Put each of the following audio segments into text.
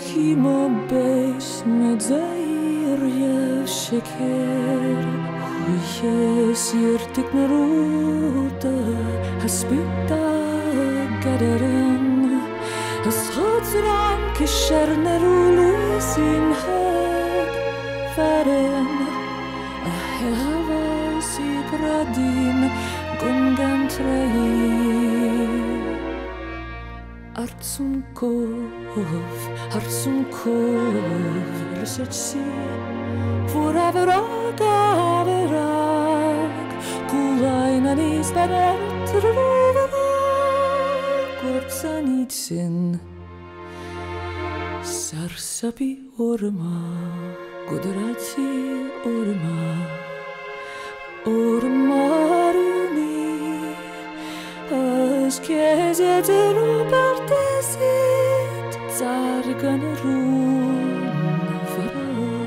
כמו בייס מדזעיר ישקר יסיר תקנרותה הספיתה גדרן הסחוצרן כשר נרולויסין הד פרן ההבה סיגרדין גונגן טראי Artsum kov, research see forever agaverak, kulaina nis beretruverak, kortsanitsin, sarsapi orma, gudrati orma runi. Askezetero partesit zargan runvara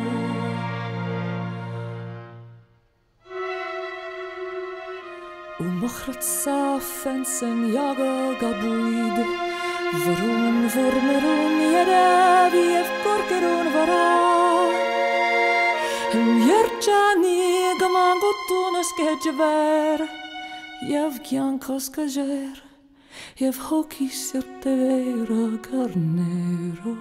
Umachrat safensen jaga gabuid Varun vormerun jerevief korkerun vara Jerčani gamangotun askejever Jevgian koskajer, jev hoki sirtevera carnero.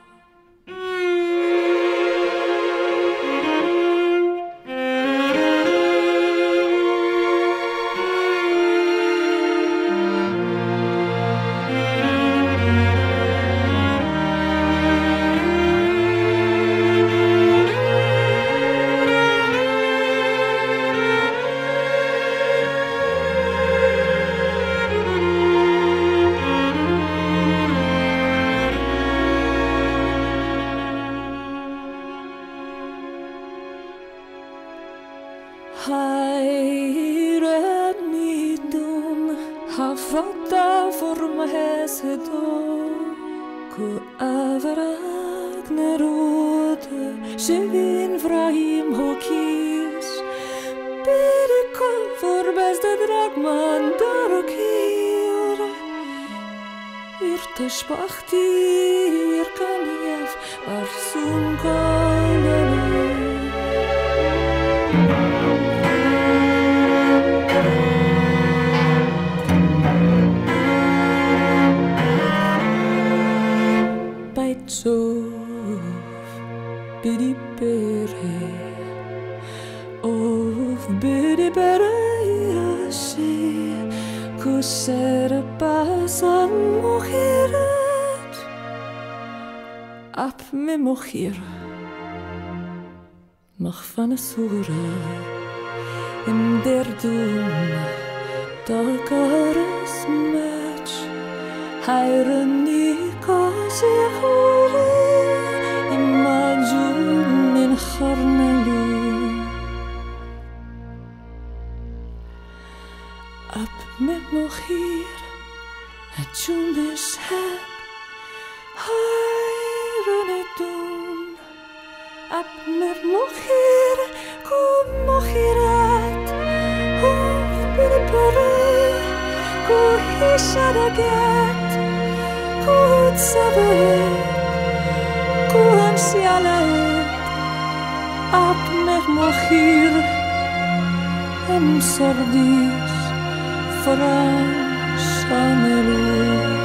Heiret nidun hafata forma hesedo Ko averag nerode Shevin vrahim hokis Berikol forbezde dragman darokir Irte spachti irkaniev Arsum kolenu Bidi bere, bidi bere yasi, kusere pasan mochiret, ap me mochir, mach van a sura, in der dun, dagares match, heiren nikasi hore. Imagine min kharnalu Ab met mochir Atjum beshek Hayronetun Ab met mochir Kum mochirat Huf biripare Ku hishadaget Ku tsavet Kuhan sialet Ab met mochir Em sordis Fran sanelu